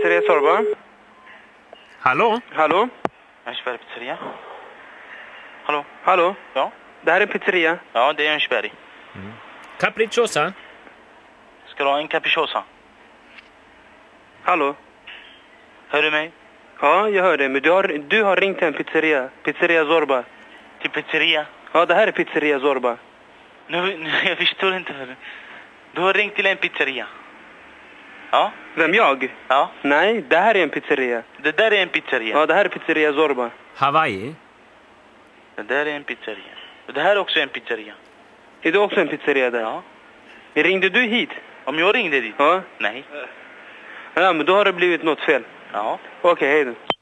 Pizzeria Sorba. Hallå? Halå? Örnsberg pizzeria. Hallå? Hallå? Ja? Det här är en pizzeria. Ja, det är Örnsberg. Capriccosa? Ska du ha en Capriccosa? Hallå? Hör du mig? Ja, jag hör det. Men du har ringt till en pizzeria. Pizzeria Sorba. Till pizzeria? Ja, det här är Pizzeria Sorba. Jag förstår inte. Du har ringt till en pizzeria. Ja? Vem, jag? Ja? Nej, det här är en pizzeria. Det där är en pizzeria. Ja, det här är Pizzeria Sorba. Hawaii? Det där är en pizzeria. Och det här är också en pizzeria. Är det också en pizzeria där? Ja. Ringde du hit? Om jag ringde dit? Ja. Nej. Ja, men då har det blivit något fel. Ja. Okej, hej då.